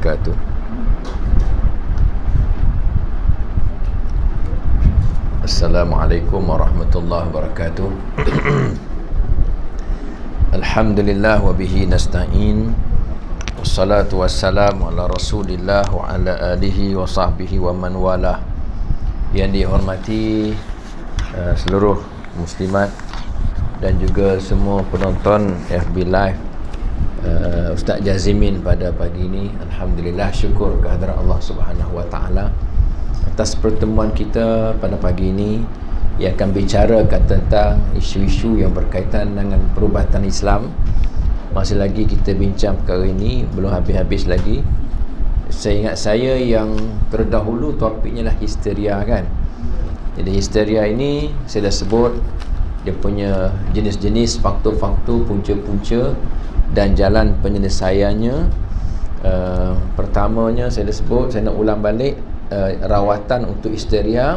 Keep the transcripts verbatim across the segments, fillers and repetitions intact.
wabarakatuh. Assalamualaikum warahmatullahi wabarakatuh. Alhamdulillah wa bihi nasta'in. Wassalatu wassalamu ala Rasulillah wa ala alihi wa sahbihi wa man walah. Yang dihormati uh, seluruh muslimat dan juga semua penonton F B Live, uh, Ustaz Jazimin pada pagi ini. Alhamdulillah, syukur kehadrat Allah Subhanahu wa taala atas pertemuan kita pada pagi ini yang akan bicarakan tentang isu-isu yang berkaitan dengan perubatan Islam. Masih lagi kita bincang perkara ini, belum habis-habis lagi. Saya ingat saya yang terdahulu topiknya lah histeria kan. Jadi histeria ini saya dah sebut dia punya jenis-jenis, faktor-faktor, punca-punca dan jalan penyelesaiannya. Uh, pertamanya saya dah sebut, saya nak ulang balik, uh, rawatan untuk histeria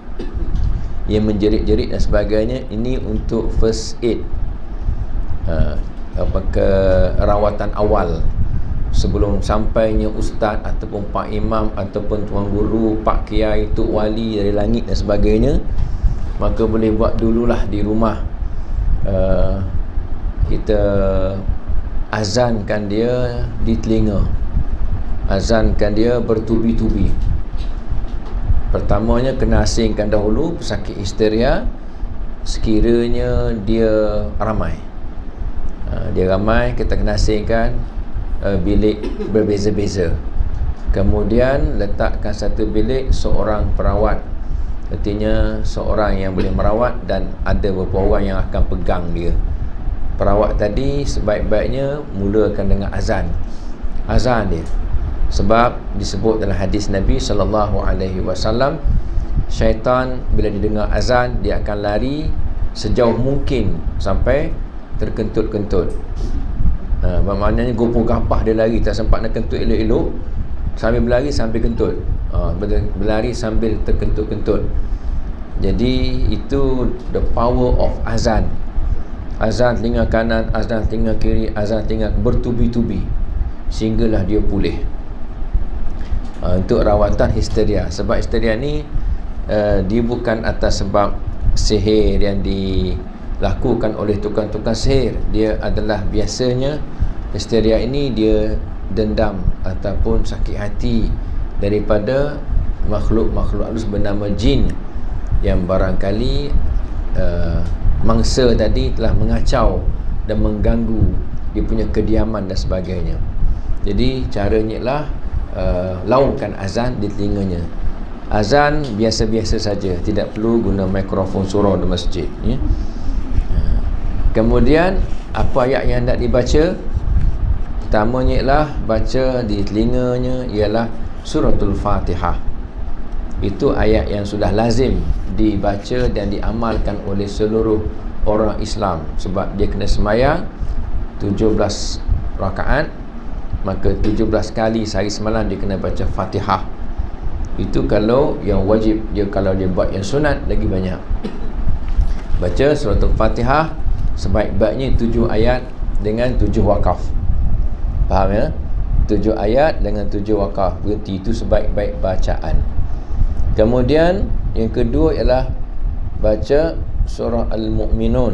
yang menjerit-jerit dan sebagainya. Ini untuk first aid, uh, apa ke rawatan awal sebelum sampainya ustaz ataupun pak imam ataupun tuan guru, pak kiai, tok wali dari langit dan sebagainya. Maka boleh buat dululah di rumah. uh, kita azankan dia di telinga, azankan dia bertubi-tubi. Pertamanya kena asingkan dahulu pesakit histeria sekiranya dia ramai. uh, dia ramai, kita kena asingkan uh, bilik berbeza-beza. Kemudian letakkan satu bilik seorang perawat, artinya seorang yang boleh merawat dan ada beberapa orang yang akan pegang dia. Perawat tadi sebaik-baiknya mulakan dengan azan. Azan dia. Sebab disebut dalam hadis Nabi sallallahu alaihi wasallam, syaitan bila didengar azan dia akan lari sejauh mungkin sampai terkentut-kentut. Ha, maknanya gopoh gapah dia lari, tak sempat nak kentut elok-elok, sambil berlari sambil kentut. Ha, berlari sambil terkentut-kentut. Jadi itu the power of azan. Azan telinga kanan, azan telinga kiri, azan telinga bertubi-tubi sehinggalah dia pulih. Uh, untuk rawatan histeria. Sebab histeria ni uh, dia bukan atas sebab sihir yang dilakukan oleh tukang-tukang sihir. Dia adalah biasanya histeria ini dia dendam ataupun sakit hati daripada makhluk-makhluk halus bernama jin yang barangkali uh, mangsa tadi telah mengacau dan mengganggu dia punya kediaman dan sebagainya. Jadi caranya ialah uh, laungkan azan di telinganya. Azan biasa-biasa saja, tidak perlu guna mikrofon surau di masjid, ya. Kemudian apa ayat yang hendak dibaca? Pertamanya ialah baca di telinganya ialah suratul Fatihah. Itu ayat yang sudah lazim dibaca dan diamalkan oleh seluruh orang Islam. Sebab dia kena semayang tujuh belas rakaat, maka tujuh belas kali sehari semalam dia kena baca Fatihah. Itu kalau yang wajib. Dia kalau dia buat yang sunat lagi banyak. Baca suratul Fatihah sebaik-baiknya tujuh ayat dengan tujuh wakaf. Faham ya? Tujuh ayat dengan tujuh wakaf. Berhenti, itu sebaik-baik bacaan. Kemudian yang kedua ialah baca surah Al-Mu'minun.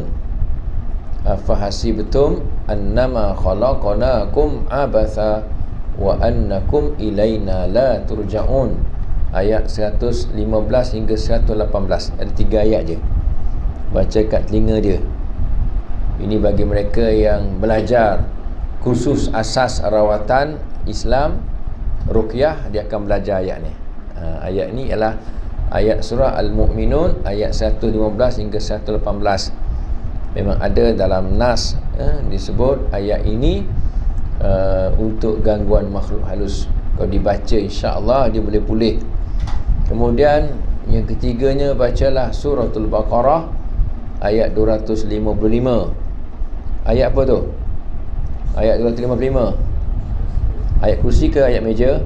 Afahasibtum annama khalaqnakum abatha wa annakum ilaina la turja'un. Ayat seratus lima belas hingga seratus lapan belas. Ada tiga ayat je. Baca kat telinga dia. Ini bagi mereka yang belajar kursus asas rawatan Islam, ruqyah, dia akan belajar ayat ni. Ha, ayat ni ialah ayat surah Al-Mu'minun, ayat seratus lima belas hingga seratus lapan belas. Memang ada dalam nas, eh, disebut ayat ini uh, untuk gangguan makhluk halus. Kalau dibaca insya-Allah dia boleh pulih. Kemudian yang ketiganya bacalah suratul Baqarah ayat dua ratus lima puluh lima. Ayat apa tu? Ayat dua ratus lima puluh lima. Ayat kursi ke ayat meja?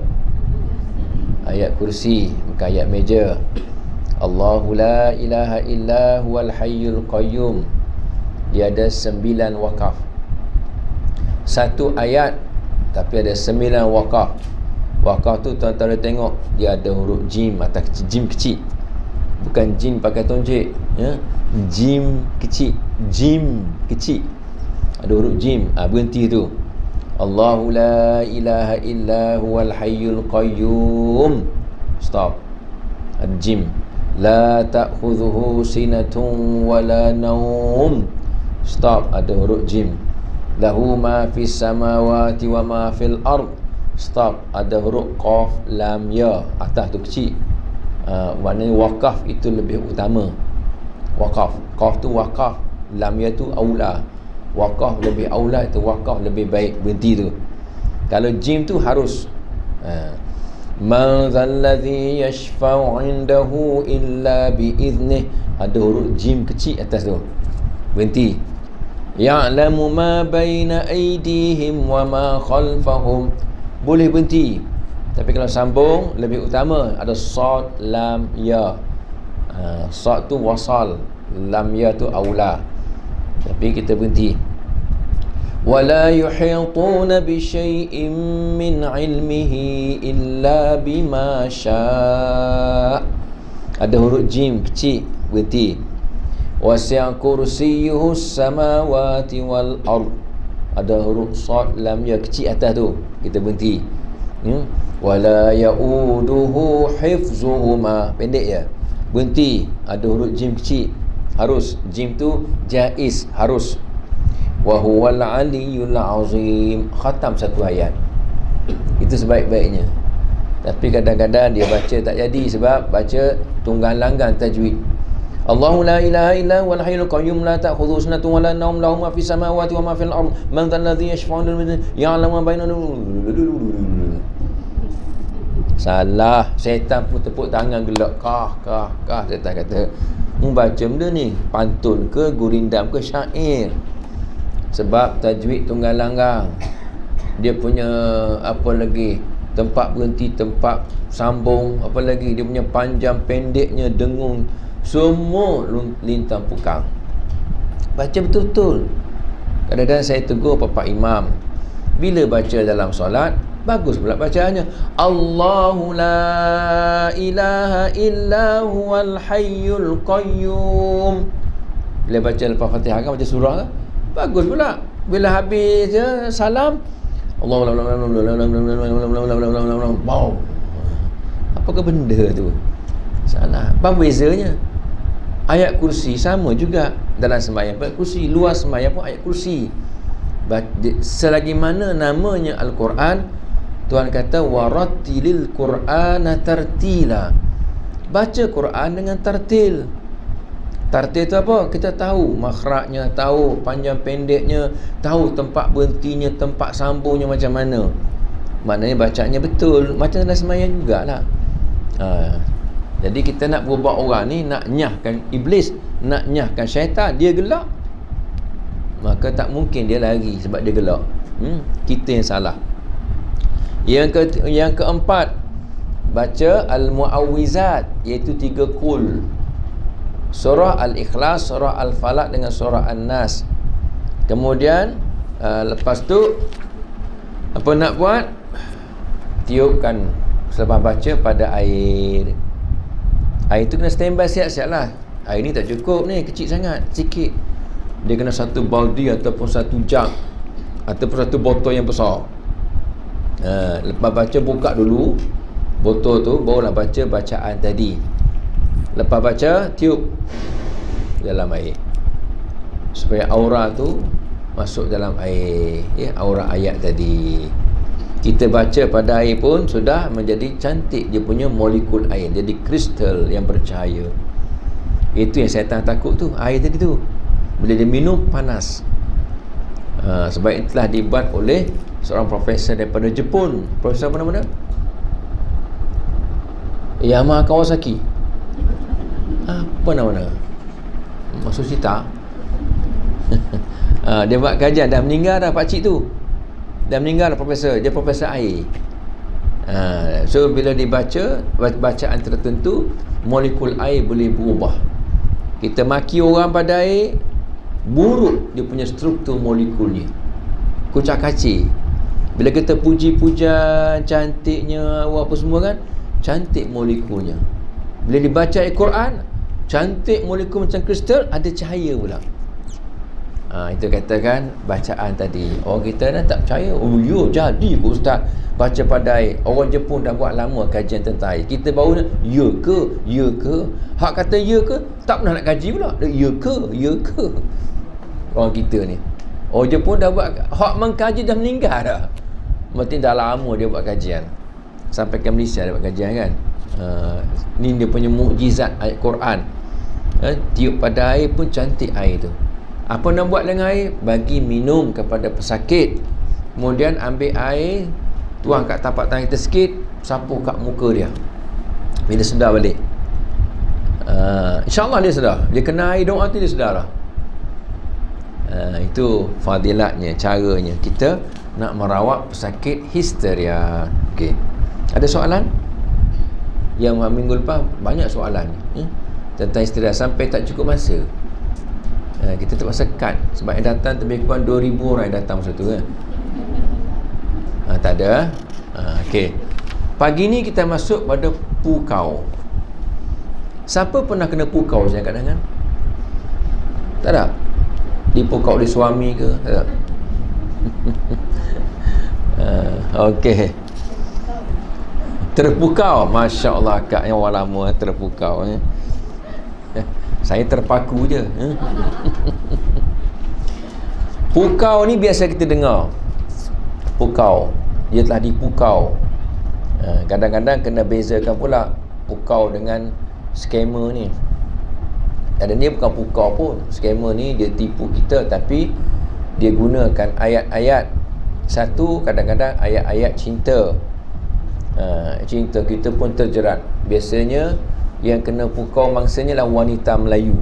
Ayat kursi, bukan ayat meja. Allahu la ilaha illa huwal hayyul qayyum. Dia ada sembilan wakaf. Satu ayat tapi ada sembilan wakaf. Wakaf tu tuan-tuan tengok, dia ada huruf jim atas kecil, jim kecil, bukan jim pakai tonjek, ya, jim kecil, jim kecil, ada huruf jim. Ha, berhenti tu. Allahu la ilaha illa huwal hayyul qayyum, stop. Ada jim. La ta'khudhuhu sinatun wala naum, stop. Ada huruf jim. Lahu ma fis samawati wa ma fil ard, stop. Ada huruf qaf lam ya atas tu kecil. Uh, maknanya wakaf itu lebih utama. Wakaf, qaf tu wakaf, lam ya tu aula. Wakaf lebih aula, itu wakaf lebih baik, berhenti tu. Kalau jim tu harus. uh, Man zalladhi yashfa'u indahu illa biiznih, ada huruf jim kecil atas tu, berhenti. Ya'lamu ma baina aydihim wa ma khalfahum, boleh berhenti. Tapi kalau sambung lebih utama, ada sad lam ya. Ha, sad tu wasal, lam ya tu aula. Tapi kita berhenti. Wala yuhituna bi syai'in min ilmihi illa bima syaa, ada huruf jim kecil, berhenti. Wasi'a kursiyyuhu samawati wal ard, ada huruf sad lam ya kecil atas tu, kita berhenti. hmm? Wala ya'uduhu hifzuhuma, pendek ya, berhenti. Ada huruf jim kecil, harus. Jim tu jaiz, harus. Wa huwal aliyyul azim, khatam satu ayat, itu sebaik-baiknya. Tapi kadang-kadang dia baca tak jadi sebab baca tunggang langgang tajwid. Allahu la ilaha illa huwal hayyul qayyum la ta'khudhuhu sinatun wa la nawm lahu ma fis samawati wa ma fil ard man dhal ladzi yashfa'u ya'lamu ma bainana. Salah, setan pun tepuk tangan gelak, kah kah kah. Setan kata, membaca benda ni pantun ke, gurindam ke, syair. Sebab tajwid tunggal langgang, dia punya apa lagi, tempat berhenti, tempat sambung, apa lagi, dia punya panjang pendeknya, dengung, semua lintang pukang. Baca betul-betul. Kadang-kadang saya tegur Bapak Imam, bila baca dalam solat, bagus pula bacaannya. Allahu la ilaha illa huwal hayyul qayyum. Bila baca lepas Fatihah kan, baca surah kan, bagus pula. Bila habis je salam, Allah, wow, apakah benda tu? Salah. Apa bezanya? Ayat kursi sama juga dalam sembahyang ayat kursi, luar sembahyang pun ayat kursi. Selagi mana namanya Al-Quran, Tuhan kata warattilil Qur'ana tartila, baca Quran dengan tartil. Tartil itu apa? Kita tahu makhrajnya, tahu panjang pendeknya, tahu tempat berhentinya, tempat sambungnya macam mana. Maknanya bacanya betul, macam dalam sembahyang jugalah. Ha. Jadi kita nak berubah orang ni, nak nyahkan iblis, nak nyahkan syaitan, dia gelak, maka tak mungkin dia lari sebab dia gelak. Hmm? Kita yang salah. Yang ke yang keempat, baca al-muawwizat, iaitu tiga kul. Surah Al-Ikhlas, Surah Al-Falaq dengan Surah An-Nas. Kemudian uh, lepas tu apa nak buat? Tiupkan selepas baca pada air. Air tu kena standby siap-siap lah. Air ni tak cukup ni, kecil sangat, sikit. Dia kena satu baldi ataupun satu jug ataupun satu botol yang besar. uh, Lepas baca, buka dulu botol tu, barulah baca bacaan tadi. Lepas baca, tiup dalam air supaya aura tu masuk dalam air, ya, aura ayat tadi. Kita baca pada air pun sudah menjadi cantik, dia punya molekul air, jadi kristal yang bercahaya. Itu yang syaitan takut tu, air tadi tu. Bila dia minum, panas. ha, Sebab itulah dibuat oleh seorang profesor daripada Jepun. Profesor apa nama dia? Yama Kawasaki. Apa nama dia? Matsushita. ha, Dia buat kajian, dah meninggal dah pakcik tu. Dah meninggal dah profesor, dia profesor air. ha, So bila dibaca bacaan tertentu, molekul air boleh berubah. Kita maki orang pada air, buruk dia punya struktur molekulnya, kucak kacir. Bila kita puji-pujian cantiknya apa semua kan, cantik molekulnya. Bila dibaca Al-Quran, cantik molekul macam kristal, ada cahaya pula. Ha, itu katakan bacaan tadi. Orang kita dah tak percaya. Oh ya, jadi ke ustaz baca pada air. Orang Jepun dah buat lama kajian tentang air. Kita baru ya ke? Ya ke? Hak kata ya ke, tak pernah nak kaji pula. Ya ke? Ya ke? Orang kita ni. Orang Jepun dah buat, hak mengkaji dah meninggal dah. Mesti dah lama dia buat kajian. Sampai ke Malaysia dia buat kajian kan. Uh, ni dia punya mukjizat ayat Quran. Uh, tiup pada air pun cantik air tu. Apa nak buat dengan air? Bagi minum kepada pesakit. Kemudian ambil air, tuang kat tapak tangan kita sikit, sapu kat muka dia. Bila sedar balik, uh, InsyaAllah dia sedar. Dia kena air doa tu dia sedar lah. Uh, itu fadilatnya, caranya kita nak merawat pesakit histeria. Okey. Ada soalan? Yang minggu lepas banyak soalan eh? tentang histeria sampai tak cukup masa. Uh, kita terpaksa cut sebab yang datang lebih kurang dua ribu orang yang datang masa tu kan. Uh, tak ada. Uh, Okey. Pagi ni kita masuk pada pukau. Siapa pernah kena pukau saya kadang-kadang? Tak ada? Dipukau oleh suami ke? Tak ada? uh, Okey. Terpukau. Masya Allah, kak yang orang lama terpukau eh. Saya terpaku je eh. Pukau ni biasa kita dengar. Pukau, dia telah dipukau. Kadang-kadang kena bezakan pula pukau dengan skamer ni. Dan dia bukan pukau pun. Skamer ni dia tipu kita, tapi dia gunakan ayat-ayat. Satu, kadang-kadang ayat-ayat cinta. Ha, cinta kita pun terjerat. Biasanya yang kena pukau mangsanya lah wanita Melayu.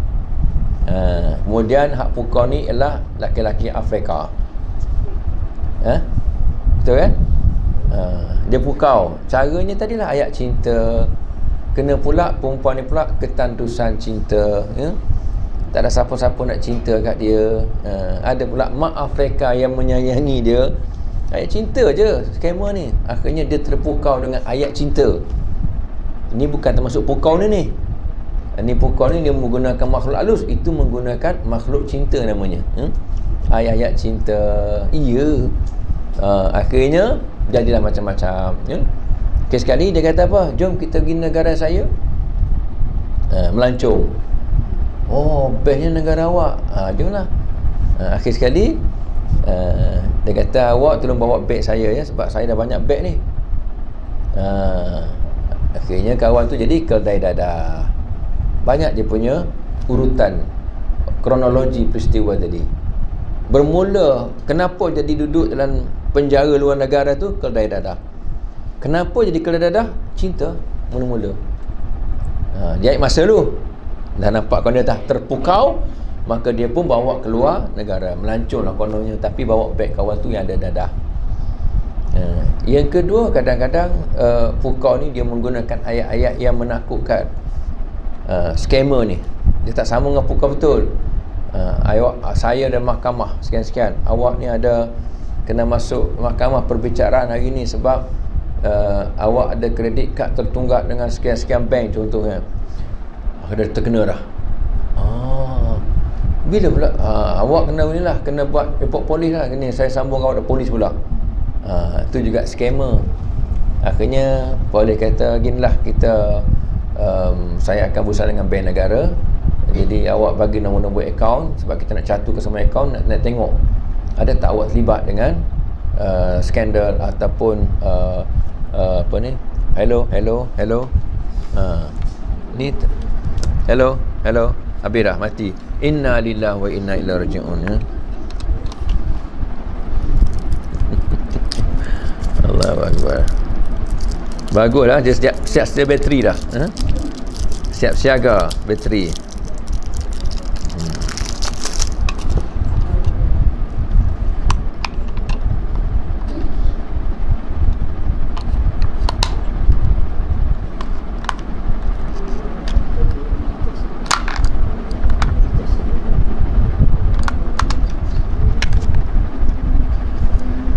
Ha, kemudian hak pukau ni ialah laki-laki Afrika. Ha? Betul kan? Ha, dia pukau. Caranya tadilah ayat cinta. Kena pula perempuan ni pula ketandusan cinta, ya? Tak ada siapa-siapa nak cinta kat dia. Ha, ada pula mak Afrika yang menyayangi dia. Ayat cinta je skamer ni. Akhirnya dia terpukau dengan ayat cinta. Ini bukan termasuk pukau ni ni. Ini pukau ni dia menggunakan makhluk halus, itu menggunakan makhluk cinta namanya. Hmm? Ayat-ayat cinta. Iya. Uh, akhirnya jadilah macam-macam. Ya? Kes sekali dia kata apa? Jom kita pergi negara saya. Uh, melancong. Oh, bestnya negara awak. Ha, jomlah. Uh, akhir sekali Uh, dia kata awak tolong bawa beg saya ya, sebab saya dah banyak beg ni. uh, Akhirnya kawan tu jadi keldai dadah. Banyak dia punya urutan kronologi peristiwa tadi. Bermula kenapa jadi duduk dalam penjara luar negara tu keldai dadah. Kenapa jadi keldai dadah? Cinta mula-mula. uh, Dia masa dulu dah nampak kalau dia dah terpukau, maka dia pun bawa keluar negara, melancong lah kononnya, tapi bawa beg kawan tu yang ada dadah. Uh, yang kedua, kadang-kadang uh, pukau ni dia menggunakan ayat-ayat yang menakutkan. uh, Skamer ni dia tak sama dengan pukau betul. uh, awak, saya dan mahkamah sekian-sekian, awak ni ada kena masuk mahkamah perbicaraan hari ni sebab uh, awak ada kredit kad tertunggak dengan sekian-sekian bank contohnya. Ada terkena dah. Ah, bila pula ha, awak kena inilah, kena buat report polis lah, kena saya sambung awak dengan polis pula. Ha, itu juga skamer. Akhirnya polis kata ginilah, kita um, saya akan berusaha dengan bank negara, jadi awak bagi nombor-nombor akaun sebab kita nak caturkan semua akaun, nak, nak tengok ada tak awak terlibat dengan uh, skandal ataupun uh, uh, apa ni, hello hello hello ha, ni hello hello habis dah mati. Inna lillahi wa inna ilaihi raji'un. Ya? Allahu akbar. Baguslah dia siap siap sedia bateri dah. Ha? Siap siaga bateri. Hmm.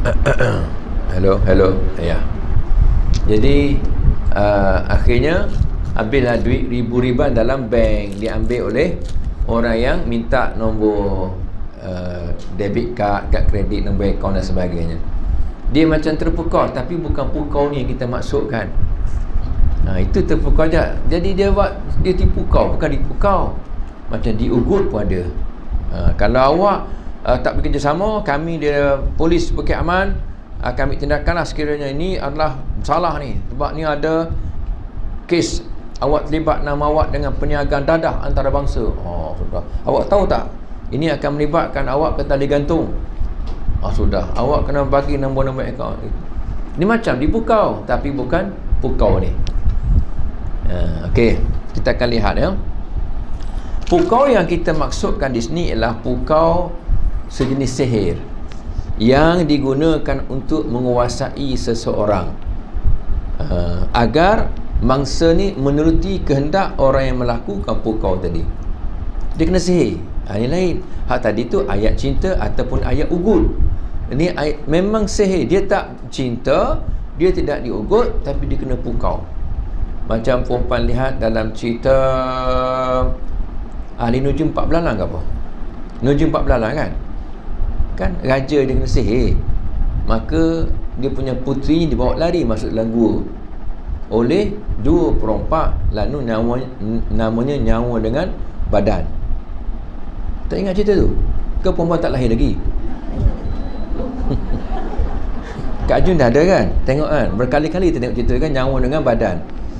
Hello, hello. Ya. Jadi uh, akhirnya habislah duit ribu-ribuan dalam bank diambil oleh orang yang minta nombor uh, debit card, kad kredit, nombor akaun dan sebagainya. Dia macam terpukau, tapi bukan pukau ni yang kita maksudkan. Ha, itu terpukau je. Jadi dia buat, dia tipu kau, bukan tipu kau. Macam diugut pun ada. Ha, kalau awak uh, tak bekerjasama, kami dia polis Bukit Aman akan ambil tindakanlah sekiranya ini adalah salah ni. Sebab ni ada kes awak terlibat nama awak dengan perniagaan dadah antarabangsa. Oh, sudah. Awak tahu tak? Ini akan melibatkan awak ke tali gantung. Ah, sudah. Awak kena bagi nombor-nombor akaun. Ni macam dipukau, tapi bukan pukau ni. Uh, Okey, kita akan lihat ya. Pukau yang kita maksudkan di sini ialah pukau sejenis sihir yang digunakan untuk menguasai seseorang uh, agar mangsa ni menuruti kehendak orang yang melakukan pukau tadi. Dia kena sihir. Ha, ini lain. Hak tadi tu ayat cinta ataupun ayat ugut. Ini ayat, memang sihir. Dia tak cinta, dia tidak diugut, tapi dia kena pukau. Macam perempuan lihat dalam cerita Ahli Nujum Empat Belalang ke apa? Nujum Empat Belalang kan? Kan raja dia kena sihir. Maka dia punya puteri dibawa lari masuk dalam gua oleh dua perompak, lalu nyawa, namanya nyawa dengan badan. Tak ingat cerita tu? Ke perempuan tak lahir lagi? Kak Jun dah ada kan? Tengok kan? Berkali-kali kita tengok cerita kan, nyawa dengan badan.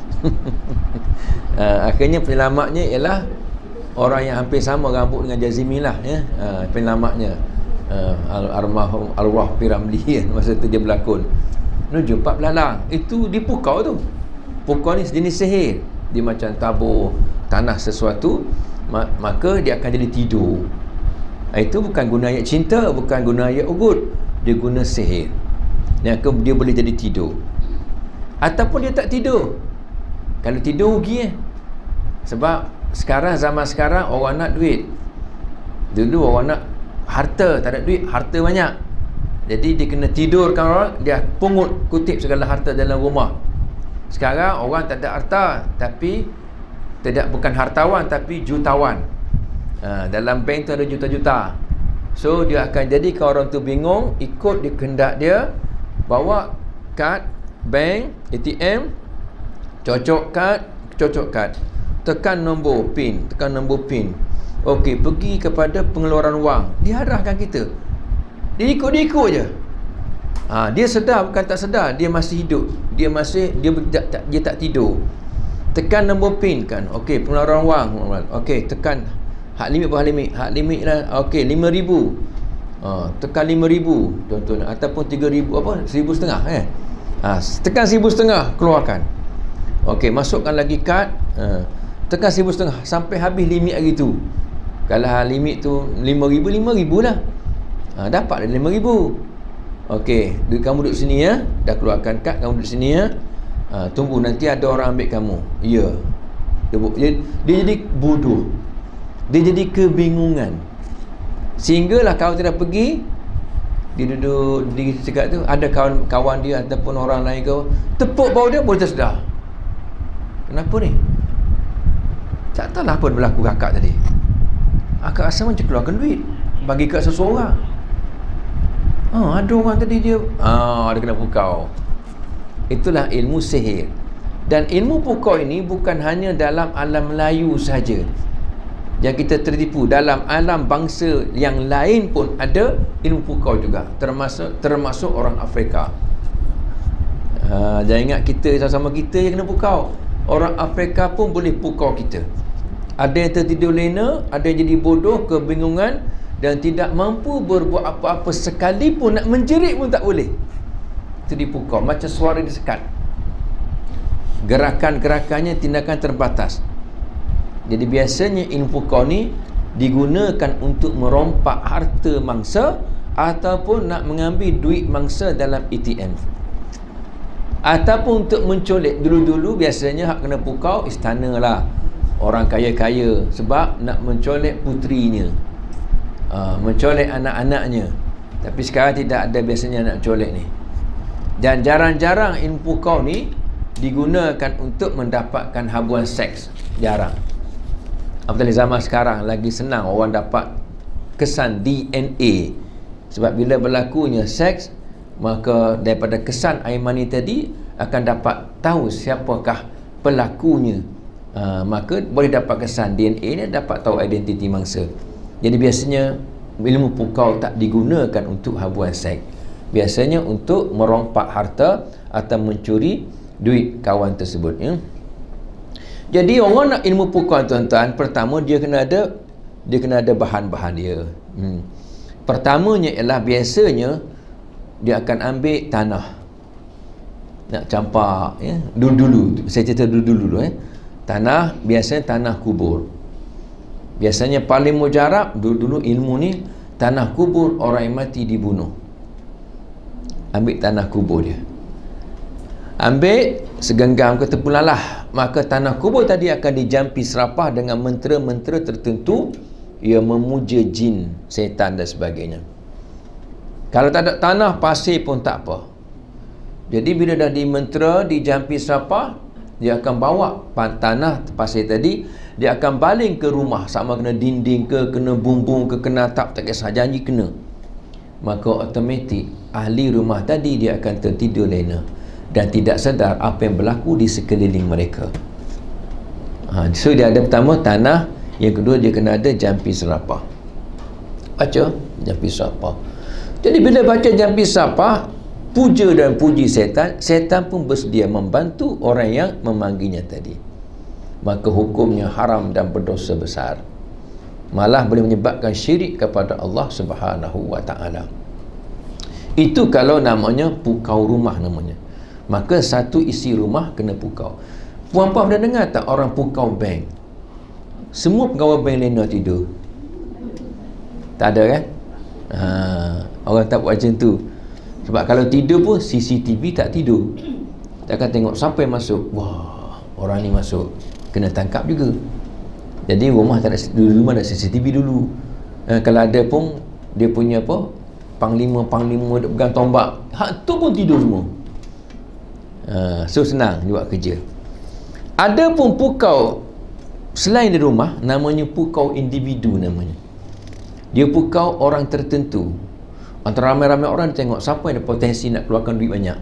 uh, akhirnya penyelamatnya ialah orang yang hampir sama rambut dengan Jazimi lah ya. Uh, penyelamatnya uh, arwah arwah Piramli kan, masa tu dia berlakon. Nujum Empat Belalang itu dipukau tu. Pukau ni sejenis sihir. Dia macam tabur tanah sesuatu, maka dia akan jadi tidur. Itu bukan guna ayat cinta, bukan guna ayat ugut, dia guna sihir. Dia, dia boleh jadi tidur. Ataupun dia tak tidur. Kalau tidur rugi eh. Sebab sekarang, zaman sekarang orang nak duit. Dulu orang nak harta, tak ada duit, harta banyak. Jadi dia kena tidurkan orang, dia pungut kutip segala harta dalam rumah. Sekarang orang tak ada harta, tapi tidak, bukan hartawan, tapi jutawan. Ha, dalam bank tu ada juta-juta. So dia akan jadi kalau orang tu bingung, ikut dia kehendak dia, bawa kad bank, A T M, cocok kad, cocok kad, tekan nombor pin, tekan nombor pin. Okey, pergi kepada pengeluaran wang, diarahkan kita. Dia ikut-ikut je. Ha, dia sedar bukan tak sedar, dia masih hidup, dia masih dia tak, dia tak tidur. Tekan nombor pin kan. Okey, pengeluaran wang. Okey, tekan hak limit berapa limit? Hak limit lah. Okey, lima ribu. Ha, tekan lima ribu contohnya, ataupun tiga ribu apa? seribu setengah eh. Ha, tekan seribu setengah, keluarkan. Okey, masukkan lagi kad. Ha, tekan seribu setengah sampai habis limit hari tu. Kalau limit tu lima ribu, lima ribu lah. Ha, dapat dah lima ribu. Okey, kamu duduk sini ya. Dah keluarkan kad, kamu duduk sini ya. Ha, tunggu nanti ada orang ambil kamu. Ya. Dia, dia, dia jadi bodoh. Dia jadi kebingungan. Sehinggalah kalau tidak pergi, dia duduk di dekat tu, ada kawan-kawan dia ataupun orang lain kau tepuk bau dia, boleh tersedar. Kenapa ni? Tak tahulah apa berlaku kakak tadi. Akak rasa macam keluarkan duit bagi kat seseorang. Ah, ada orang tadi dia ah, dia kena pukau. Itulah ilmu sihir. Dan ilmu pukau ini bukan hanya dalam alam Melayu saja yang kita tertipu, dalam alam bangsa yang lain pun ada ilmu pukau juga, termasuk termasuk orang Afrika. Uh, jangan ingat kita sama-sama kita yang kena pukau. Orang Afrika pun boleh pukau kita. Ada yang tertidur lena, ada yang jadi bodoh, kebingungan dan tidak mampu berbuat apa-apa sekalipun, nak menjerit pun tak boleh. Itu dipukau, macam suara disekat. Gerakan-gerakannya, tindakan terbatas. Jadi biasanya ilmu pukau ni digunakan untuk merompak harta mangsa ataupun nak mengambil duit mangsa dalam A T M, ataupun untuk mencolek. Dulu-dulu biasanya hak kena pukau istana lah, orang kaya-kaya, sebab nak mencolek puterinya, uh, mencolek anak-anaknya. Tapi sekarang tidak ada biasanya nak colek ni. Dan jarang-jarang ilmu pukau ni digunakan untuk mendapatkan habuan seks. Jarang. Apatah zaman sekarang lagi senang orang dapat kesan D N A. Sebab bila berlakunya seks, maka daripada kesan air mani tadi akan dapat tahu siapakah pelakunya. Uh, maka boleh dapat kesan D N A ni, dapat tahu identiti mangsa. Jadi biasanya ilmu pukau tak digunakan untuk habuan seks. Biasanya untuk merompak harta atau mencuri duit kawan tersebut, ya. Jadi orang nak ilmu pukau, tuan-tuan, pertama dia kena ada dia kena ada bahan-bahan dia. Hmm. Pertamanya ialah biasanya dia akan ambil tanah. Nak campak, ya. Dulu-dulu, saya cerita dulu-dulu, eh. Tanah, biasanya tanah kubur. Biasanya paling mujarab dulu-dulu ilmu ni, tanah kubur orang yang mati dibunuh. Ambil tanah kubur dia, ambil segenggam ke tepulalah, maka tanah kubur tadi akan dijampi serapah dengan mentera-mentera tertentu. Ia memuja jin, setan dan sebagainya. Kalau tak ada tanah, pasir pun tak apa. Jadi bila dah dimentera, dijampi serapah, dia akan bawa tanah pasir tadi, dia akan baling ke rumah, sama kena dinding ke, kena bumbung ke, kena atap, tak kisah, janji kena. Maka automatik ahli rumah tadi dia akan tertidur lena dan tidak sedar apa yang berlaku di sekeliling mereka. Ha, so dia ada pertama tanah, yang kedua dia kena ada jampi serapah. Baca jampi serapah. Jadi bila baca jampi serapah, puja dan puji setan, setan pun bersedia membantu orang yang memanggilnya tadi. Maka hukumnya haram dan berdosa besar. Malah boleh menyebabkan syirik kepada Allah Subhanahu wa taala. Itu kalau namanya pukau rumah namanya. Maka satu isi rumah kena pukau. Puan-puan pernah dengar tak orang pukau bank? Semua pegawai bank lena tidur? Tak ada, kan? Ha, orang tak buat macam tu. Sebab kalau tidur pun C C T V tak tidur. Tak akan tengok siapa yang masuk. Wah, orang ni masuk, kena tangkap juga. Jadi rumah tak ada, dulu rumah ada C C T V dulu. Ha, kalau ada pun dia punya apa, panglima-panglima duk pegang tombak, hak tu pun tidur semua. Ha, so senang dia buat kerja. Ada pun pukau selain di rumah, namanya pukau individu namanya. Dia pukau orang tertentu. Antara ramai-ramai orang tengok siapa yang ada potensi nak keluarkan duit banyak.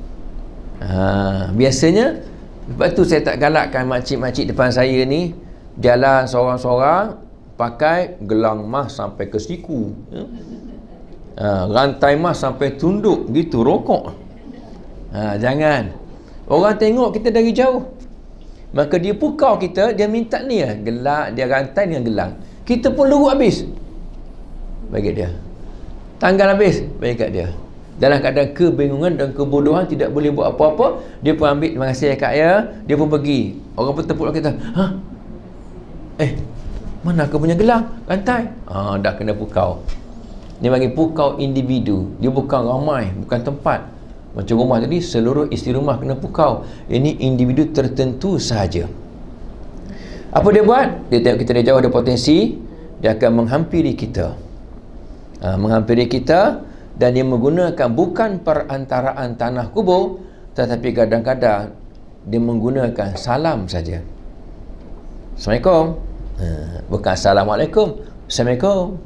Ha, biasanya, sebab tu saya tak galakkan makcik-makcik depan saya ni jalan seorang-seorang pakai gelang emas sampai ke siku, ya? Ha, rantai emas sampai tunduk gitu, rokok. Ha, jangan. Orang tengok kita dari jauh, maka dia pukau kita, dia minta ni lah, gelang, dia rantai dengan gelang. Kita pun lerut habis, bagi dia. Tanggal habis, bagi kat dia. Dalam keadaan kebingungan dan kebodohan, tidak boleh buat apa-apa, dia pun ambil, terima kasih kak ya, dia pun pergi. Orang pun tepuk kita, ha? Eh, mana kau punya gelang, rantai? Ah, dah kena pukau. Dia bagi pukau individu, dia bukan ramai, bukan tempat. Macam rumah tadi, seluruh isi rumah kena pukau. Ini individu tertentu sahaja. Apa dia buat? Dia tengok kita dari jauh ada potensi, dia akan menghampiri kita. Ha, menghampiri kita, dan dia menggunakan bukan perantaraan tanah kubur, tetapi kadang-kadang dia menggunakan salam saja. Assalamualaikum. Ha, bukan Assalamualaikum, Assalamualaikum.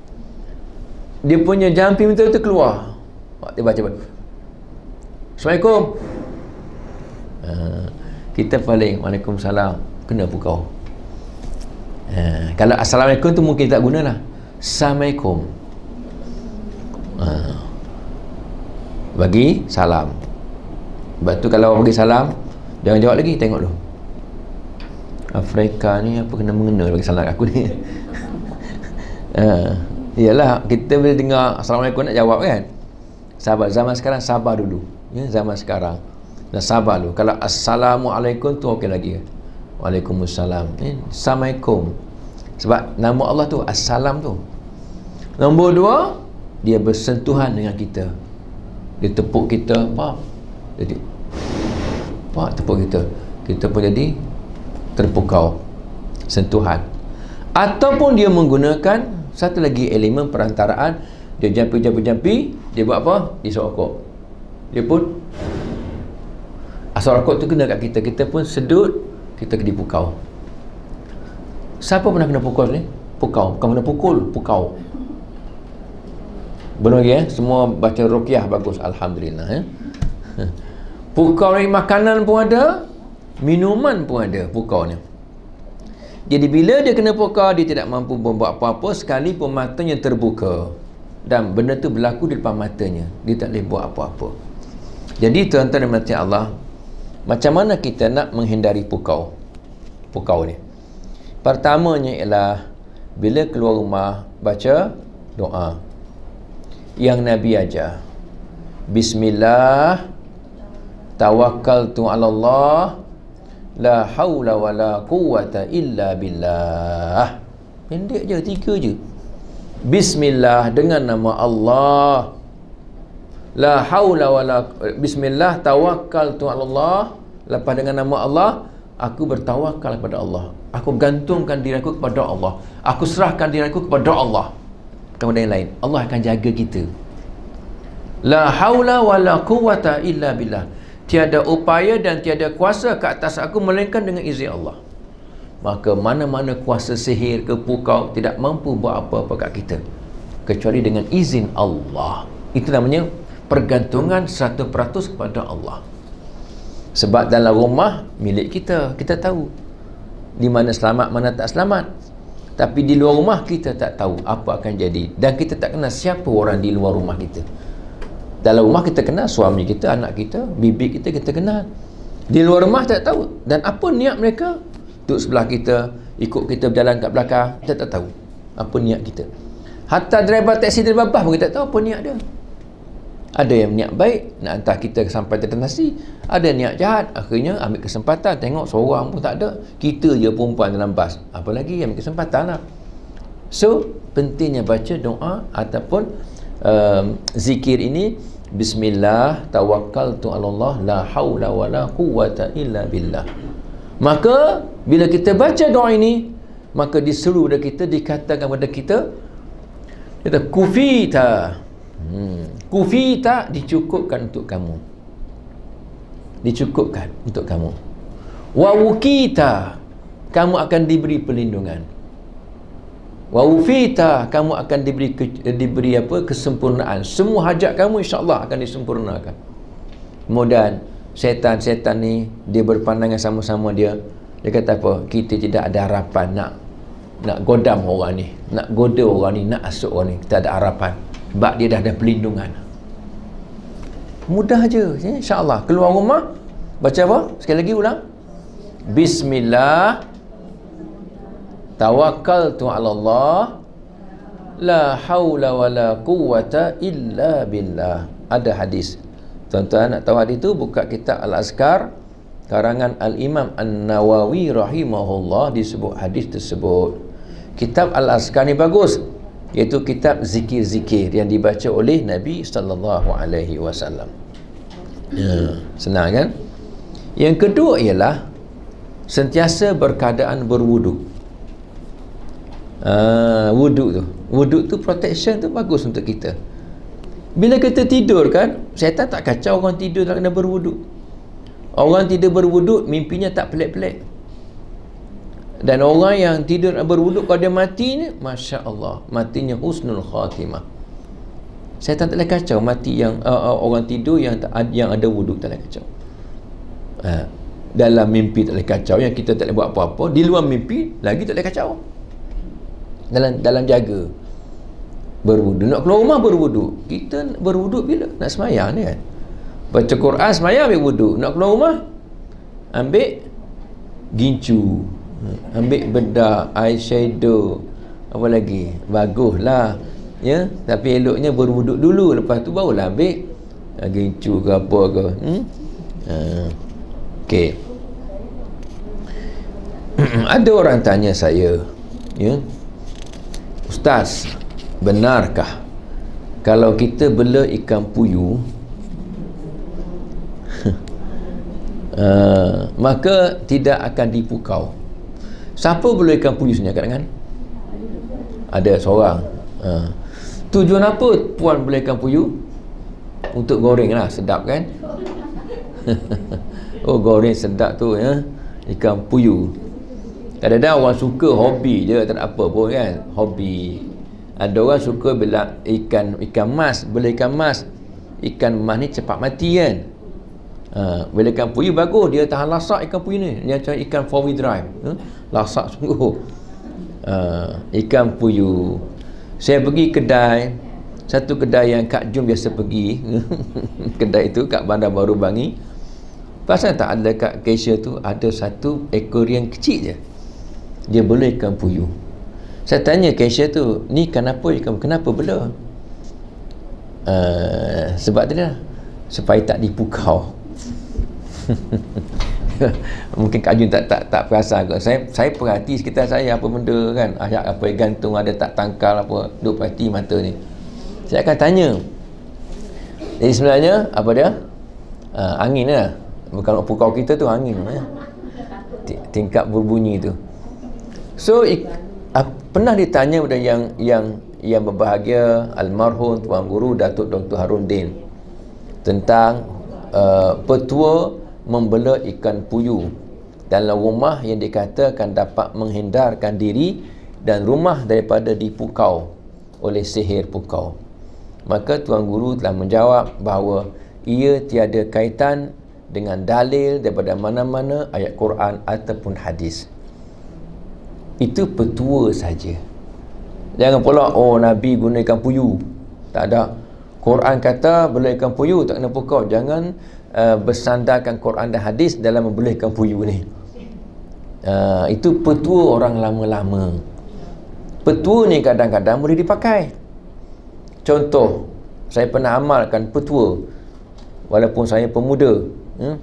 Dia punya jampi minta itu keluar. Dia baca, Assalamualaikum. Ha, kita paling Waalaikumsalam, kena pukau. Ha, kalau Assalamualaikum tu mungkin tak guna lah. Assalamualaikum. Ha, bagi salam. Sebab tu kalau orang bagi salam, jangan jawab lagi, tengok dulu. Afrika ni apa kena mengena bagi salam aku ni. Ha, iyalah, kita bila dengar Assalamualaikum nak jawab kan. Sabar, zaman sekarang sabar dulu. Ya, zaman sekarang dah sabar dulu. Kalau Assalamualaikum tu okey lagi. Waalaikumsalam. Eh, Assalamualaikum. Sebab nama Allah tu Assalam tu. Nombor dua, dia bersentuhan dengan kita. Dia tepuk kita, Pak. Jadi Pak tepuk kita. Kita pun jadi terpukau, sentuhan. Ataupun dia menggunakan satu lagi elemen perantaraan, Dia jampi-jampi-jampi, dia buat apa? Dia sorokok. Dia pun asal rokok tu kena kat kita, kita pun sedut, kita kena dipukau. Siapa pernah kena pukul ni? Pukau, bukan kena pukul, pukau. Benar lagi eh? Semua baca ruqyah bagus, alhamdulillah eh? Pukau ni makanan pun ada, minuman pun ada pukau ni. Jadi bila dia kena pukau, dia tidak mampu membuat apa-apa sekalipun matanya terbuka. Dan benda tu berlaku di depan matanya, dia tak boleh buat apa-apa. Jadi tuan-tuan dan puan Allah, macam mana kita nak menghindari pukau? Pukau ni. Pertamanya ialah bila keluar rumah baca doa yang Nabi ajar. Bismillah, tawakkaltu 'ala Allah, la haula wala quwwata illa billah. Pendek je, tiga je. Bismillah, dengan nama Allah. La haula wala, bismillah, tawakkaltu 'ala Allah. Lepas dengan nama Allah, aku bertawakal kepada Allah. Aku gantungkan diriku kepada Allah. Aku serahkan diriku kepada Allah. Kemudian yang lain, Allah akan jaga kita. La haula wala quwwata illa billah. Tiada upaya dan tiada kuasa ke atas aku melainkan dengan izin Allah. Maka mana-mana kuasa sihir ke pukau tidak mampu buat apa-apa kat kita kecuali dengan izin Allah. Itu namanya pergantungan seratus peratus kepada Allah. Sebab dalam rumah milik kita, kita tahu di mana selamat, mana tak selamat. Tapi di luar rumah kita tak tahu apa akan jadi, dan kita tak kenal siapa orang di luar rumah kita. Dalam rumah kita kenal suami kita, anak kita, bibi kita, kita kenal. Di luar rumah tak tahu. Dan apa niat mereka? Duduk sebelah kita, ikut kita berjalan kat belakang, kita tak tahu apa niat kita. Hatta driver taksi, driver bas pun kita tak tahu apa niat dia. Ada yang niat baik, nak hantar kita sampai destinasi. Ada niat jahat, akhirnya ambil kesempatan, tengok seorang pun tak ada, kita je perempuan dalam bas, apa lagi, ambil kesempatan lah. So pentingnya baca doa ataupun um, zikir ini. Bismillah, tawakkaltu 'ala Allah, la haula wala quwwata illa billah. Maka bila kita baca doa ini, maka disuruh pada kita, dikatakan kepada kita, kita kufita, hmm, kufita, dicukupkan untuk kamu, dicukupkan untuk kamu. Wa wukita, kamu akan diberi perlindungan. Wa wufita, kamu akan diberi ke, diberi apa kesempurnaan. Semua hajat kamu insya-Allah akan disempurnakan. Kemudian setan-setan ni dia berpandangan sama-sama dia. Dia kata apa? Kita tidak ada harapan nak nak godam orang ni, nak goda orang ni, nak asuk orang ni. Kita ada harapan sebab dia dah ada perlindungan. Mudah je, insya-Allah. Keluar rumah baca apa? Sekali lagi ulang. Bismillah, tawakkaltu 'ala Allah, la haula wala quwwata illa billah. Ada hadis. Tuan-tuan nak tahu hadis itu, buka kitab Al-Azkar karangan Al-Imam An-Nawawi rahimahullah, disebut hadis tersebut. Kitab Al-Azkar ni bagus, iaitu kitab zikir-zikir yang dibaca oleh Nabi sallallahu alaihi wasallam. Ya, senang kan? Yang kedua ialah sentiasa berkeadaan berwuduk. Uh, wuduk tu, wuduk tu protection tu bagus untuk kita. Bila kita tidur kan, syaitan tak kacau orang tidur tak kena berwuduk. Orang tidur berwuduk mimpinya tak pelik-pelik. Dan orang yang tidur berwuduk kalau dia mati ni, Masya Allah, matinya husnul khatimah. Syaitan tak boleh kacau mati yang uh, uh, orang tidur yang tak, yang ada wuduk tak boleh kacau. Uh, dalam mimpi tak boleh kacau, yang kita tak boleh buat apa-apa. Di luar mimpi lagi tak boleh kacau. Dalam dalam jaga berwuduk, nak keluar rumah berwuduk. Kita berwuduk bila nak semayang ni kan, baca Quran semayang ambil wuduk, nak keluar rumah ambil gincu, ambil bedak, eyeshadow, apa lagi, baguslah ya, tapi eloknya berwuduk dulu, lepas tu barulah ambil gincu ke apa ke. hmm? uh, ok ada orang tanya saya, ya, Ustaz, benarkah kalau kita bela ikan puyuh uh, maka tidak akan dipukau? Siapa bela ikan puyuh sebenarnya kat dengan? Ada seorang. Uh, Tujuan apa puan beli ikan puyuh? Untuk goreng lah, sedap kan? Oh, goreng sedap tu ya, ikan puyuh. Kadang-kadang orang suka hobi je, tak ada apa pun kan, hobi. Ada orang suka bila ikan ikan mas, beli ikan mas. Ikan mas ni cepat mati kan. Ha, bila ikan puyuh bagus, dia tahan lasak ikan puyuh ni. Dia macam ikan four wheel drive. Ha? Lasak sungguh. Ha, ikan puyuh. Saya pergi kedai, satu kedai yang Kak Jun biasa pergi. Kedai itu kat Bandar Baru Bangi. Pasal tak ada kat cashier tu ada satu aquarium kecil je. Dia beli ikan puyuh. Saya tanya cashier tu, ni kenapa ikan, kenapa bela? Uh, sebab dia supaya tak dipukau. Mungkin Kak Jun tak tak tak perasan. Saya saya perhati sekitar saya apa benda kan, ayat apa gantung ada tak tangkal apa, duk perhati mata ni. Saya akan tanya. Jadi sebenarnya apa dia? Uh, angin lah. Kalau pukau kita tu angin ya. Tingkat berbunyi tu. So ik, uh, pernah ditanya pada yang yang yang berbahagia almarhum Tuan Guru Datuk Doktor Harundin tentang uh, petua membela ikan puyuh dalam rumah yang dikatakan dapat menghindarkan diri dan rumah daripada dipukau oleh sihir pukau. Maka Tuan Guru telah menjawab bahawa ia tiada kaitan dengan dalil daripada mana-mana ayat Quran ataupun hadis. Itu petua saja. Jangan pula oh Nabi guna ikan puyuh. Tak ada. Quran kata bela ikan puyuh tak kena pukau. Jangan uh, bersandarkan Quran dan hadis dalam membela ikan puyuh ni. Uh, itu petua orang lama-lama. Petua ni kadang-kadang boleh dipakai. Contoh, saya pernah amalkan petua walaupun saya pemuda. Hmm?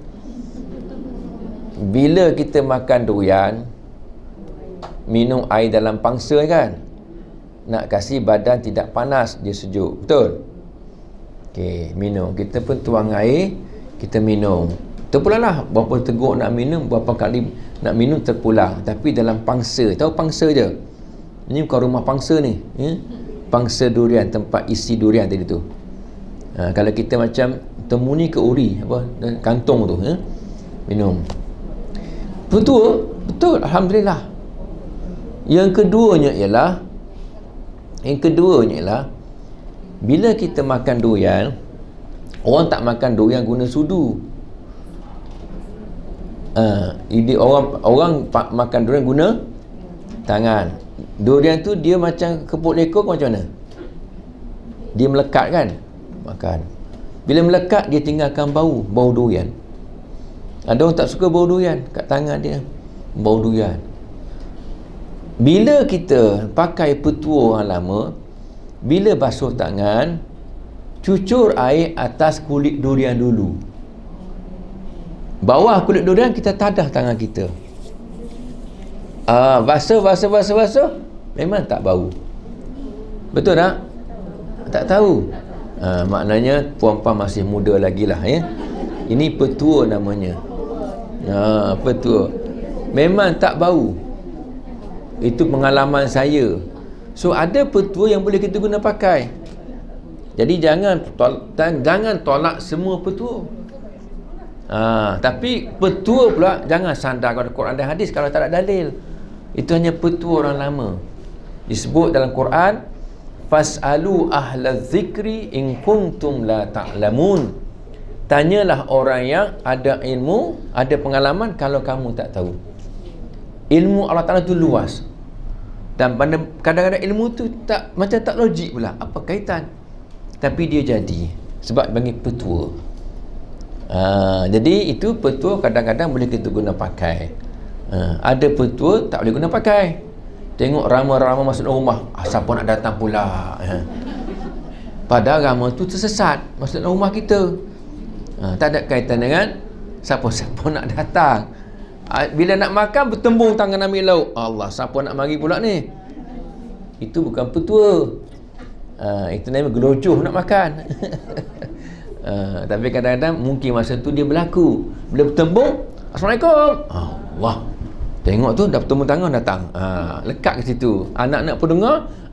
Bila kita makan durian, minum air dalam pangsa kan, nak kasih badan tidak panas, dia sejuk, betul? Okey, minum, kita pun tuang air, kita minum, terpulang lah, berapa teguk nak minum, berapa kali nak minum terpulang, tapi dalam pangsa. Tahu pangsa je, ini bukan rumah pangsa ni ya? Pangsa durian, tempat isi durian tadi tu. Ha, kalau kita macam temuni ke uri apa, kantong tu ya? Minum. Betul, betul, alhamdulillah. Yang keduanya ialah Yang keduanya ialah bila kita makan durian, orang tak makan durian guna sudu. Uh, ini orang orang makan durian guna tangan. Durian tu dia macam keput lekor macam mana? Dia melekat kan? Makan. Bila melekat dia tinggalkan bau, bau durian. Ada orang tak suka bau durian kat tangan dia, bau durian. Bila kita pakai petua orang lama, bila basuh tangan, cucur air atas kulit durian dulu. Bawah kulit durian kita tadah tangan kita. Ah, basuh, basuh, basuh, basuh, memang tak bau. Betul tak? Tak tahu. Ah, maknanya puan-puan masih muda lagi lah ya. Ini petua namanya. Ah, petua. Memang tak bau. Itu pengalaman saya. So ada petua yang boleh kita guna pakai. Jadi jangan tol- jangan tolak semua petua. Ha, tapi petua pula jangan sandar kepada Quran dan hadis kalau tak ada dalil. Itu hanya petua orang lama. Disebut dalam Quran, fasalu ahla zikri in kuntum la ta'lamun. Tanyalah orang yang ada ilmu, ada pengalaman kalau kamu tak tahu. Ilmu Allah Ta'ala tu luas, dan kadang-kadang ilmu tu tak macam tak logik pula, apa kaitan, tapi dia jadi sebab bagi petua. Ha, jadi itu petua kadang-kadang boleh kita guna pakai. Ha, ada petua tak boleh guna pakai. Tengok ramai-ramai masuk rumah, ah, siapa nak datang pula ha. Padahal ramai tu tersesat masuk rumah kita. Ha, tak ada kaitan dengan siapa-siapa nak datang. Bila nak makan bertembung tangan ambil lauk, Allah, siapa nak mari pula ni? Itu bukan petua. Ha, itu namanya gelojoh nak makan. ha, tapi kadang-kadang mungkin masa tu dia berlaku. Bila bertembung, Assalamualaikum, Allah, tengok tu dah bertembung tangan datang. Ha, lekat ke situ. Anak-anak pun dengar,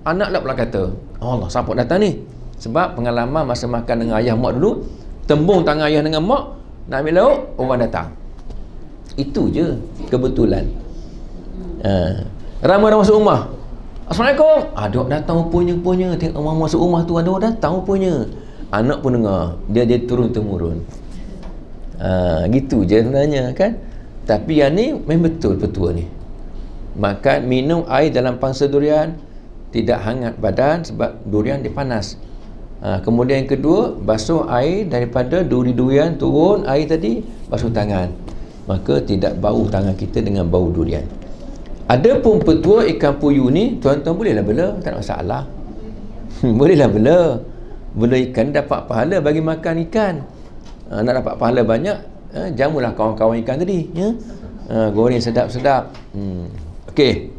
anak lah pula kata, Allah, siapa datang ni? Sebab pengalaman masa makan dengan ayah mak dulu, tembung tangan ayah dengan mak, nak ambil lauk, orang datang. Itu je kebetulan. Ha. Ramai orang masuk rumah. Assalamualaikum. Ada orang datang rupanya-rupanya. Tengok orang masuk rumah tu, ada orang datang rupanya. Anak pun dengar. Dia dia turun-temurun. Ha, gitu je sebenarnya kan. Tapi yang ni memang betul petua ni. Makan, minum air dalam pangsa durian, tidak hangat badan sebab durian dia panas. Ha, kemudian yang kedua, basuh air daripada duri-durian turun air tadi, basuh tangan. Maka tidak bau tangan kita dengan bau durian. Ada pun petua ikan puyuh ni, tuan-tuan bolehlah bela, tak ada masalah. Bolehlah bela. Bela ikan dapat pahala bagi makan ikan. Ha, nak dapat pahala banyak, ha, jamulah kawan-kawan ikan tadi, ya. Ha, goreng sedap-sedap. Hmm. Okey.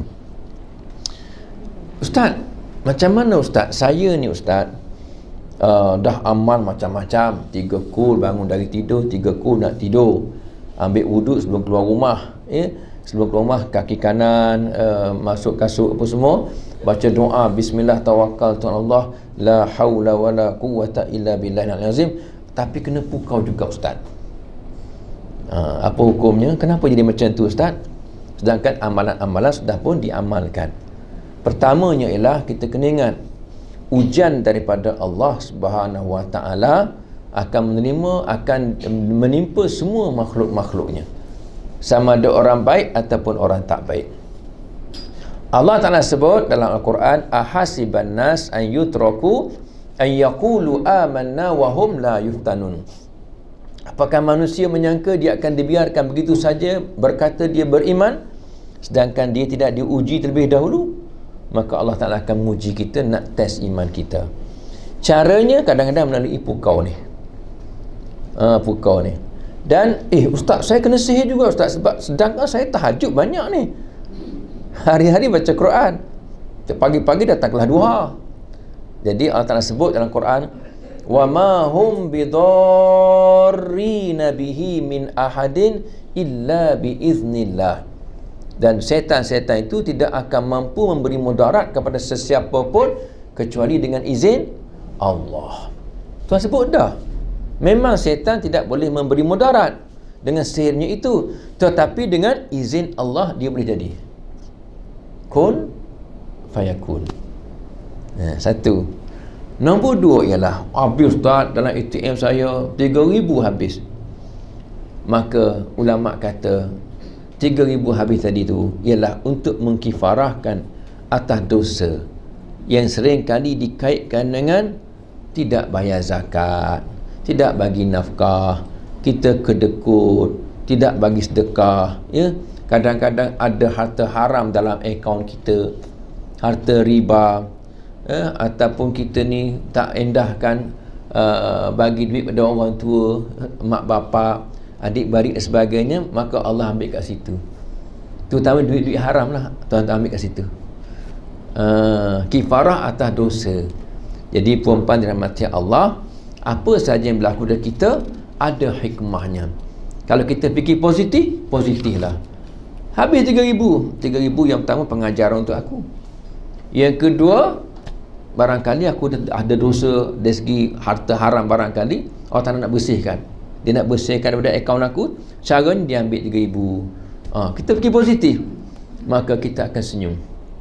Ustaz, macam mana Ustaz? Saya ni Ustaz, uh, dah amal macam-macam. Tiga kul bangun dari tidur, tiga kul nak tidur. Ambil wuduk sebelum keluar rumah, ya. Sebelum keluar rumah, kaki kanan uh, masuk kasut apa semua, baca doa bismillah tawakkaltu Allah la haula wala quwwata illa billahil azim. Tapi kena pukau juga Ustaz. Uh, apa hukumnya? Kenapa jadi macam tu Ustaz? Sedangkan amalan-amalan sudah pun diamalkan. Pertamanya ialah kita kena ingat, ujian daripada Allah Subhanahu Wa Taala akan menerima, akan menimpa semua makhluk-makhluknya, sama ada orang baik ataupun orang tak baik. Allah Ta'ala sebut dalam Al-Quran, ahasiban nas an yutraku an yaqulu amanna wa hum la yuftanun. Apakah manusia menyangka dia akan dibiarkan begitu saja berkata dia beriman, sedangkan dia tidak diuji terlebih dahulu? Maka Allah Ta'ala akan menguji kita, nak test iman kita. Caranya kadang-kadang melalui pukau ni, ha, pukau ni. Dan eh Ustaz, saya kena sihir juga Ustaz, sebab sedangkan saya tahajud banyak ni, hari-hari baca Quran, pagi-pagi datang kelas duha. Jadi Allah Ta'ala sebut dalam Quran, wa ma hum bidarrina bihi min ahadin illa biiznillah. Dan setan-setan itu tidak akan mampu memberi mudarat kepada sesiapa pun kecuali dengan izin Allah. Tuan sebut dah, memang setan tidak boleh memberi mudarat dengan sihirnya itu, tetapi dengan izin Allah dia boleh jadi. Kun fayakun. Nah, satu. Nombor dua ialah, habis Ustaz, dalam A T M saya tiga ribu habis. Maka ulama kata tiga ribu habis tadi tu ialah untuk mengkifarahkan atas dosa yang sering kali dikaitkan dengan tidak bayar zakat, tidak bagi nafkah, kita kedekut, tidak bagi sedekah, ya. Kadang-kadang ada harta haram dalam akaun kita, harta riba, ya, ataupun kita ni tak endahkan uh, bagi duit pada orang tua, mak bapak, adik-beradik dan sebagainya, maka Allah ambil kat situ. Terutama duit-duit haram lah, tuan-tuan ambil kat situ. Uh, kifarah atas dosa. Jadi puan-puan dirahmati Allah, apa saja yang berlaku dari kita ada hikmahnya. Kalau kita fikir positif, positif lah. Habis tiga ribu. tiga ribu yang pertama pengajaran untuk aku. Yang kedua, barangkali aku ada dosa dari segi harta haram, barangkali Allah Ta'ala nak bersihkan. Dia nak bersihkan daripada akaun aku, caranya dia ambil tiga ribu. Ha, kita fikir positif, maka kita akan senyum.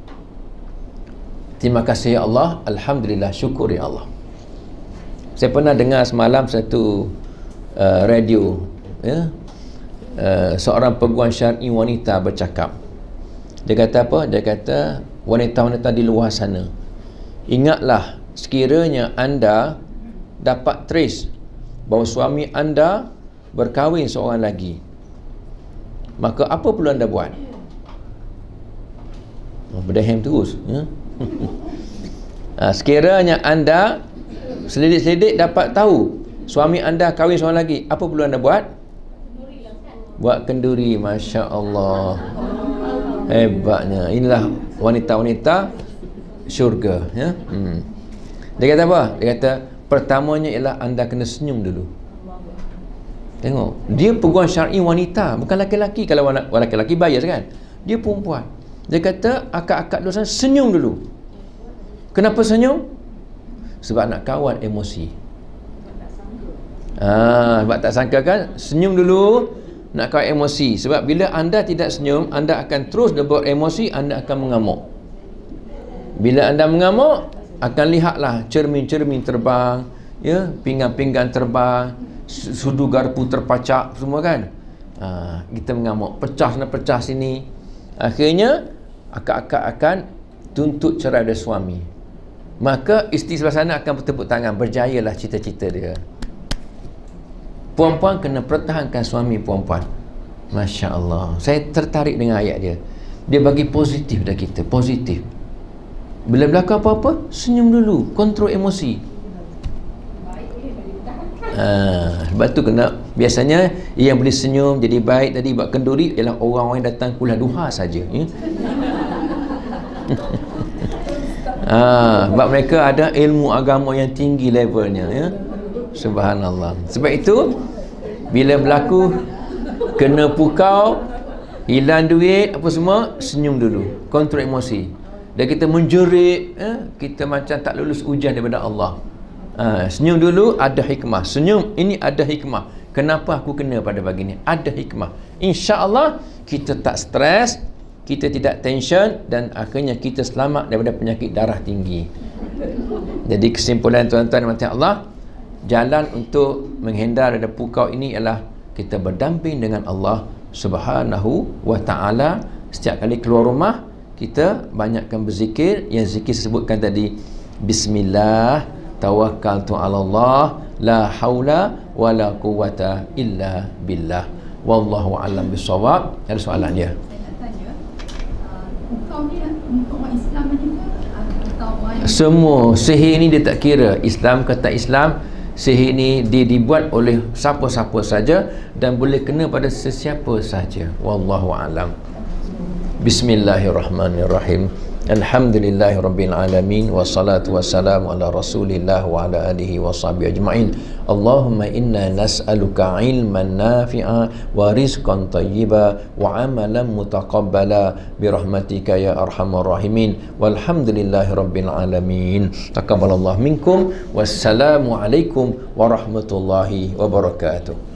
Terima kasih ya Allah, alhamdulillah, syukur ya Allah. Saya pernah dengar semalam satu uh, radio, ya, uh, seorang peguam syar'i wanita bercakap. Dia kata apa? Dia kata, wanita-wanita di luar sana, ingatlah sekiranya anda dapat trace bahawa suami anda berkahwin seorang lagi, maka apa perlu anda buat? Oh, berdehem terus, ya? Ha, sekiranya anda selidik-selidik dapat tahu suami anda kahwin seorang lagi, apa perlu anda buat? Buat kenduri. Masya Allah, hebatnya. Inilah wanita-wanita syurga, ya? Hmm. Dia kata apa? Dia kata pertamanya ialah anda kena senyum dulu. Tengok, dia peguam syar'i wanita, bukan laki-laki. Kalau laki-laki bias kan, dia perempuan. Dia kata akak-akak dosa senyum dulu. Kenapa senyum? Sebab nak kawal emosi. Ah, sebab tak sangka kan? Senyum dulu, nak kawal emosi. Sebab bila anda tidak senyum, anda akan terus berbuat emosi, anda akan mengamuk. Bila anda mengamuk, akan lihatlah cermin-cermin terbang, ya, pinggan-pinggan terbang, sudu garpu terpacak, semua kan. Ha, kita mengamuk, pecah sana pecah sini. Akhirnya akak-akak akan tuntut cerai dari suami. Maka isteri sebelah sana akan bertepuk tangan, berjayalah cita-cita dia. Puan-puan kena pertahankan suami puan-puan. Masya Allah, saya tertarik dengan ayat dia. Dia bagi positif dah kita, positif. Bila berlaku apa-apa, senyum dulu, kontrol emosi. Ha, sebab tu kena, biasanya yang boleh senyum jadi baik tadi buat kenduri ialah orang-orang yang datang kuliah duha saja, ya? Ha, sebab mereka ada ilmu agama yang tinggi levelnya, ya? Subhanallah. Sebab itu bila berlaku kena pukau, hilang duit apa semua, senyum dulu, kontrol emosi. Dan kita menjerit, eh, kita macam tak lulus ujian daripada Allah. Ha, senyum dulu, ada hikmah. Senyum ini ada hikmah. Kenapa aku kena pada pagi ni? Ada hikmah. InsyaAllah kita tak stres, kita tidak tension, dan akhirnya kita selamat daripada penyakit darah tinggi. Jadi kesimpulan tuan-tuan dan puan-puan Allah, jalan untuk menghindar dari pukau ini ialah kita berdamping dengan Allah Subhanahu wa ta'ala. Setiap kali keluar rumah, kita banyakkan berzikir. Yang zikir sebutkan tadi, Bismillah, tawakkaltu ala Allah, la haula wa la quwwata illa billah. Wallahu a'lam bissawab. Ada soalan dia? Semua sihir ni dia tak kira Islam ke tak Islam. Sihir ni dia dibuat oleh siapa-siapa saja dan boleh kena pada sesiapa saja. Wallahu a'lam. Bismillahirrahmanirrahim. Alhamdulillahirabbil alamin, wassalatu wassalamu ala Rasulillah wa ala alihi washabihi ajmain. Allahumma inna nas'aluka ilman nafi'a wa rizqan thayyiba wa amalan mutaqabbala birahmatika ya arhamar rahimin. Walhamdulillahirabbil alamin. Taqabbalallahu minkum. Wassalamu alaikum warahmatullahi wabarakatuh.